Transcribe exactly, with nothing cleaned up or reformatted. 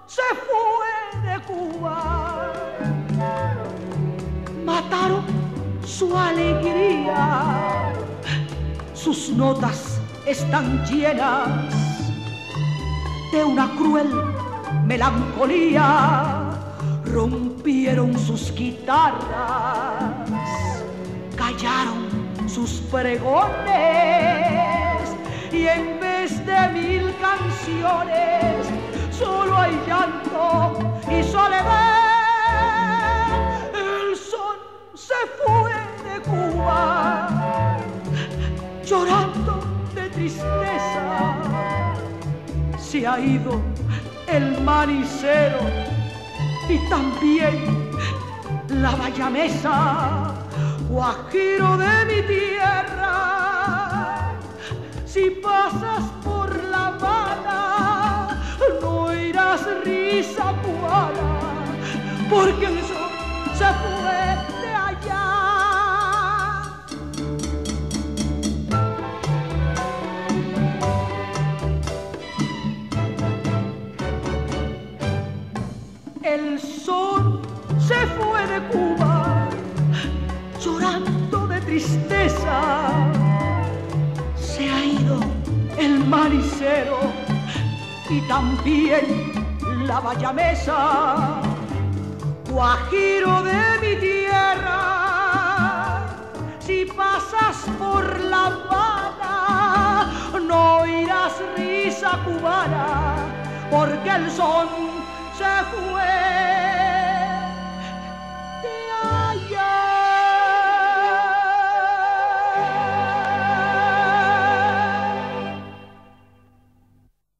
se fue de Cuba. Mataron su alegría, sus notas están llenas de una cruel melancolía. Rompieron sus guitarras, callaron sus pregones, y en vez de mil canciones solo hay llanto y soledad. El son se fue de Cuba llorando de tristeza. Se ha ido el manicero y también la bayamesa, guajiro de mi tierra. Si pasas por La Habana, no irás risa cubana, porque el sol se fue de allá. El sol se fue de Cuba llorando de tristeza. Se ha ido el manicero y también la bayamesa, guajiro de mi tierra. Si pasas por La Habana, no irás risa cubana, porque el son se fue